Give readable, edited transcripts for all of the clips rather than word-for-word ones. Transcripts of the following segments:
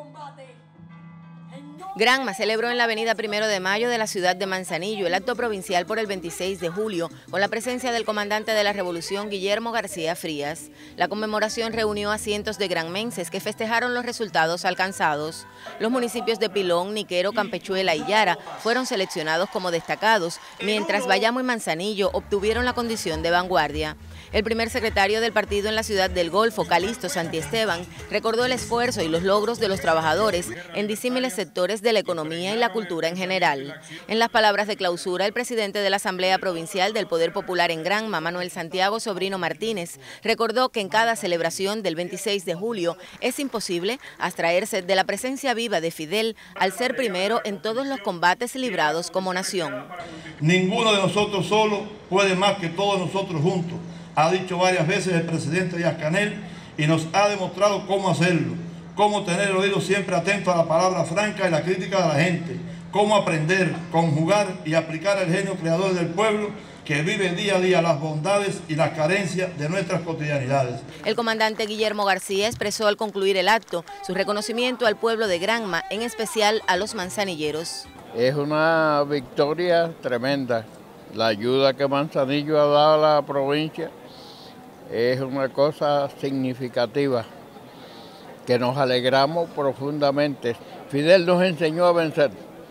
Granma celebró en la avenida 1 de Mayo de la ciudad de Manzanillo el acto provincial por el 26 de julio con la presencia del comandante de la Revolución, Guillermo García Frías. La conmemoración reunió a cientos de granmenses que festejaron los resultados alcanzados. Los municipios de Pilón, Niquero, Campechuela y Yara fueron seleccionados como destacados, mientras Bayamo y Manzanillo obtuvieron la condición de vanguardia. El primer secretario del partido en la ciudad del Golfo, Calixto Santiesteban, recordó el esfuerzo y los logros de los trabajadores en disímiles sectores de la economía y la cultura en general. En las palabras de clausura, el presidente de la Asamblea Provincial del Poder Popular en Granma, Manuel Santiago Sobrino Martínez, recordó que en cada celebración del 26 de julio es imposible abstraerse de la presencia viva de Fidel al ser primero en todos los combates librados como nación. Ninguno de nosotros solo puede más que todos nosotros juntos, ha dicho varias veces el presidente Díaz-Canel, y nos ha demostrado cómo hacerlo, cómo tener el oído siempre atento a la palabra franca y la crítica de la gente, cómo aprender, conjugar y aplicar el genio creador del pueblo que vive día a día las bondades y las carencias de nuestras cotidianidades. El comandante Guillermo García expresó al concluir el acto su reconocimiento al pueblo de Granma, en especial a los manzanilleros. Es una victoria tremenda. La ayuda que Manzanillo ha dado a la provincia es una cosa significativa, que nos alegramos profundamente. Fidel nos enseñó a vencer,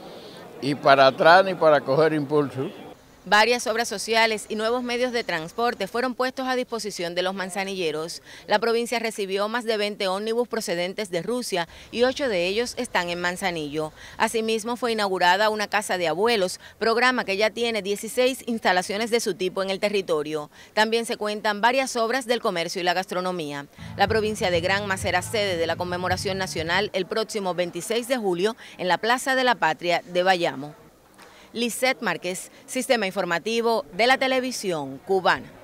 y para atrás ni para coger impulso. Varias obras sociales y nuevos medios de transporte fueron puestos a disposición de los manzanilleros. La provincia recibió más de 20 ómnibus procedentes de Rusia y 8 de ellos están en Manzanillo. Asimismo, fue inaugurada una casa de abuelos, programa que ya tiene 16 instalaciones de su tipo en el territorio. También se cuentan varias obras del comercio y la gastronomía. La provincia de Granma será sede de la conmemoración nacional el próximo 26 de julio en la Plaza de la Patria de Bayamo. Lisette Márquez, Sistema Informativo de la Televisión Cubana.